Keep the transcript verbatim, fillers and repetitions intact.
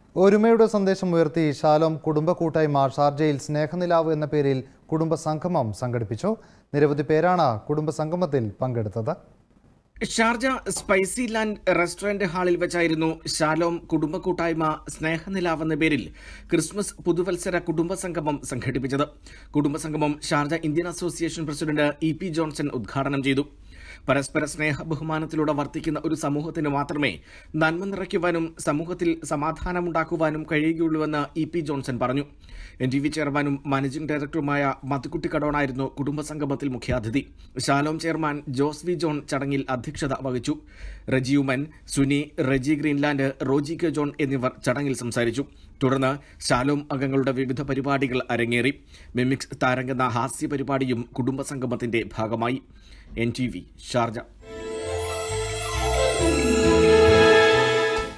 ഒരുമയുടെ സന്ദേശം ഉയർത്തി ഷാലോം കുടുംബ കൂട്ടായ്മ ഷാർജയിൽ സ്നേഹനിലാവ് എന്ന പേരിൽ കുടുംബ സംഗമം സംഘടിപ്പിച്ചു. നിരവധി പേരാണ് കുടുംബ സംഗമത്തിൽ പങ്കെടുത്തത്. ഷാർജ സ്പൈസി ലാൻഡ് റെസ്റ്റോറന്റ് ഹാളിൽ വെച്ചായിരുന്നു ഷാലോം കുടുംബ കൂട്ടായ്മ സ്നേഹനിലാവ് എന്ന പേരിൽ ക്രിസ്മസ് പുതുവത്സര കുടുംബ സംഗമം സംഘടിപ്പിച്ചത്. കുടുംബ സംഗമം Sharjah Indian association president E P Johnson ഉദ്ഘാടനം ചെയ്തു. പരസ്പര സ്നേഹ ബഹുമാനത്തിലൂടെ വർത്തിക്കുന്ന ഒരു സമൂഹത്തിന് മാത്രമേ നന്മ നിറയ്ക്കുവാനും സമൂഹത്തിൽ സമാധാനമുണ്ടാക്കുവാനും കഴിയുകയുള്ളൂവെന്ന് ഇ പി ജോൺസൺ പറഞ്ഞു. എൻ ടി വി ചെയർമാനും മാനേജിംഗ് ഡയറക്ടറുമായ മത്തുക്കുട്ടി കടോണായിരുന്നു കുടുംബസംഗമത്തിൽ മുഖ്യാതിഥി. Shalom chairman Jose V John ചടങ്ങിൽ അധ്യക്ഷത വഹിച്ചു. Reji Oommen, Suni, Reji Greenland, Roji K John എന്നിവർ ചടങ്ങിൽ സംസാരിച്ചു. തുടർന്ന് ഷാലോം അംഗങ്ങളുടെ വിവിധ പരിപാടികൾ അരങ്ങേറി. മിമിക്സ് താരംഗെന്ന ഹാസ്യ പരിപാടിയും കുടുംബസംഗമത്തിന്റെ ഭാഗമായി. N T V Sharjah.